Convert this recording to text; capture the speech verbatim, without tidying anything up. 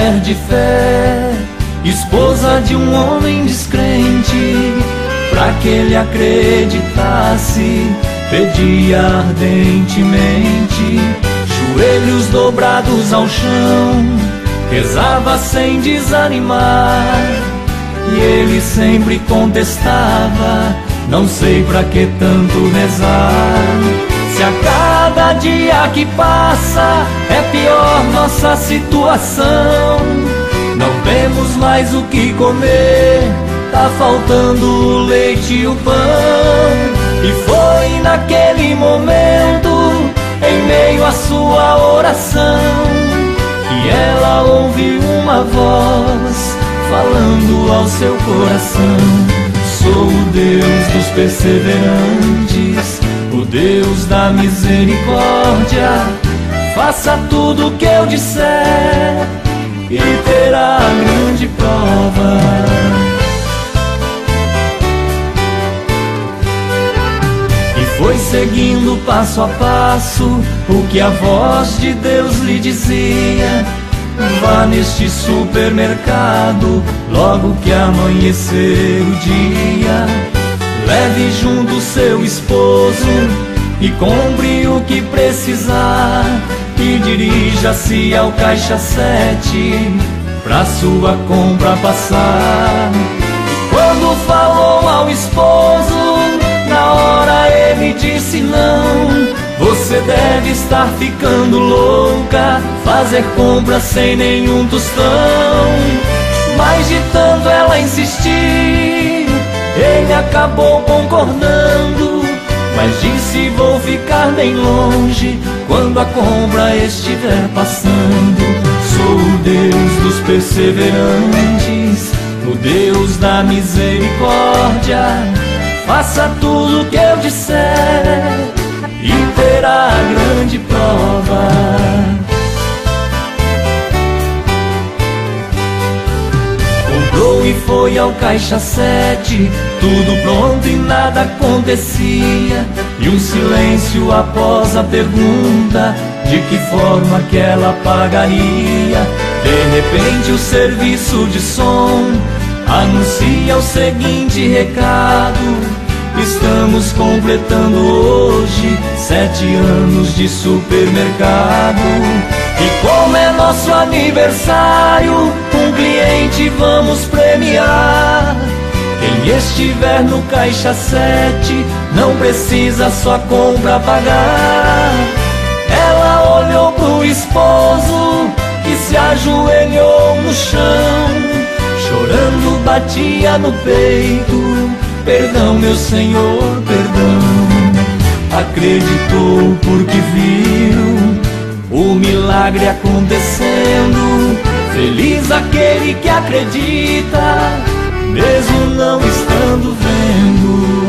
mulher de fé, esposa de um homem descrente. Pra que ele acreditasse, pedia ardentemente, joelhos dobrados ao chão, rezava sem desanimar. E ele sempre contestava: não sei pra que tanto rezar. Se a cada dia que passa é pior nossa situação, não temos mais o que comer, tá faltando o leite e o pão. E foi naquele momento, em meio à sua oração, que ela ouviu uma voz falando ao seu coração: sou o Deus dos perseverantes, o Deus da misericórdia. Faça tudo o que eu disser e terá grande prova. E foi seguindo passo a passo o que a voz de Deus lhe dizia: vá neste supermercado logo que amanhecer o dia, leve junto seu esposo e compre o que precisar, e dirija-se ao caixa sete pra sua compra passar. Quando falou ao esposo, na hora ele disse não: você deve estar ficando louca, fazer compra sem nenhum tostão. Mas de tanto ela insistir, ele acabou concordando, mas disse: vou ficar bem longe quando a compra estiver passando. Sou o Deus dos perseverantes, o Deus da misericórdia. Faça tudo o que eu disser e terá grande prova. Comprou e foi ao caixa sete, tudo pronto e nada acontecia. E um silêncio após a pergunta de que forma que ela pagaria. De repente o serviço de som anuncia o seguinte recado: estamos completando hoje sete anos de supermercado. E como é nosso aniversário, um cliente vamos premiar. Quem estiver no caixa sete não precisa sua compra pagar. Ela olhou pro esposo que se ajoelhou no chão, chorando batia no peito: perdão, meu Senhor, perdão. Acreditou porque viu o milagre acontecendo. Feliz aquele que acredita, mesmo não estando vendo.